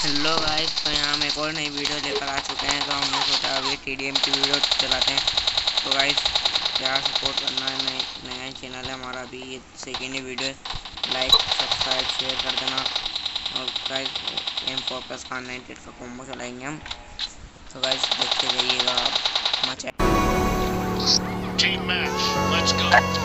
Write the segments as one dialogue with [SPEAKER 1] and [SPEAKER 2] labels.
[SPEAKER 1] Hello guys, तो यहाँ हम एक और नई वीडियो लेकर आ चुके हैं। तो हमने सोचा अभी TDM की वीडियो चलाते हैं। तो गाइस प्यार सपोर्ट करना है, नया चैनल है हमारा, अभी ये सेकेंड ही वीडियो, लाइक सब्सक्राइब शेयर कर देना। और गाइस m416 kar98k का कॉम्बो चलाएंगे हम। तो गाइस देखते जाइएगा, मचा team match, let's go.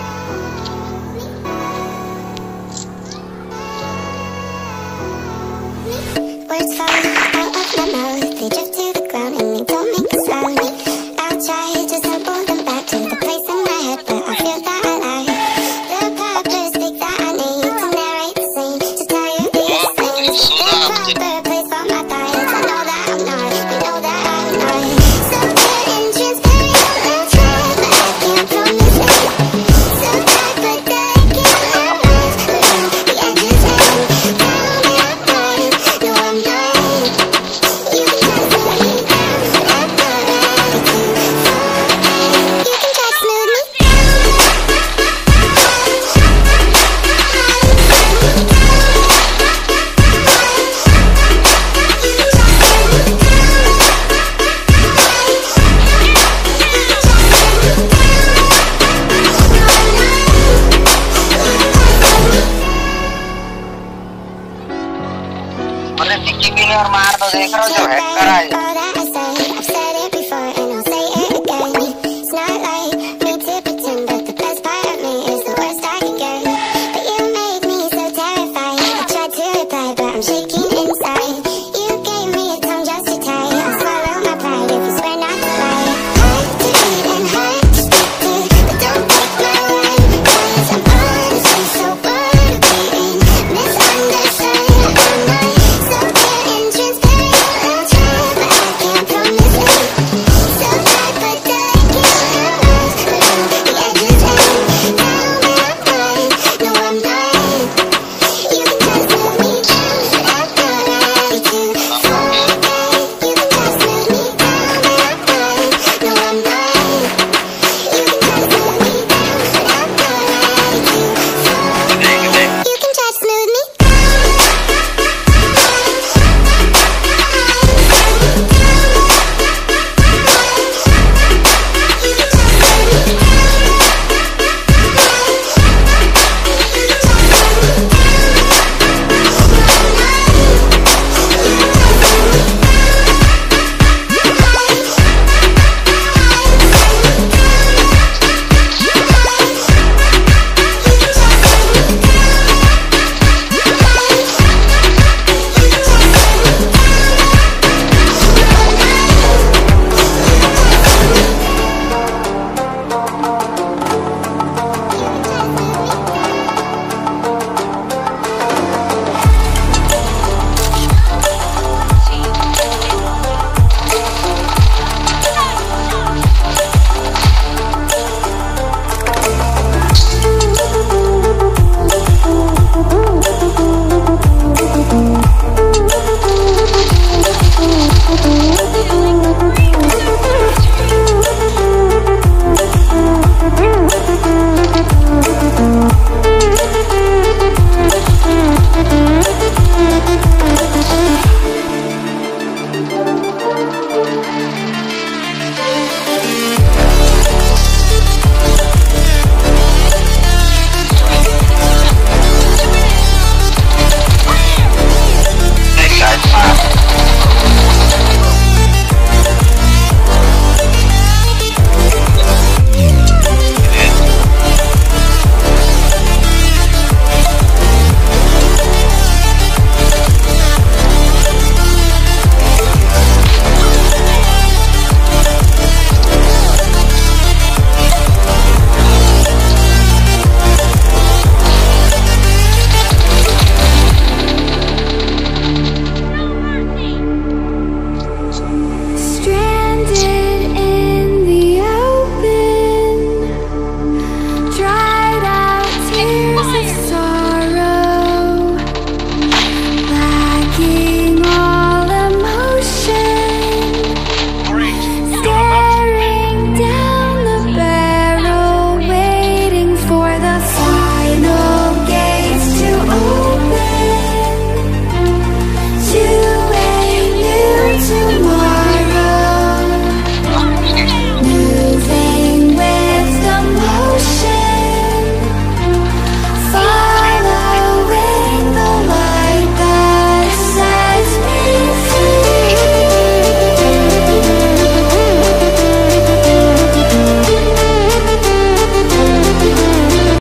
[SPEAKER 2] Words fall out of my mouth, they drift to the ground and they don't make a sound. I'll try to sample them back to the place in my head where I feel that I lie. The proper speak that I need to narrate the scene, to tell you these things. The proper place for my thoughts, I know that I'm not, you know that I'm not. So clear and transparent, I'll try, but I can't promise it. So tight, but that I can't love, around the edges and down and up, no I'm not.
[SPEAKER 3] और मार दो, देख रहे हो जो hack करा है।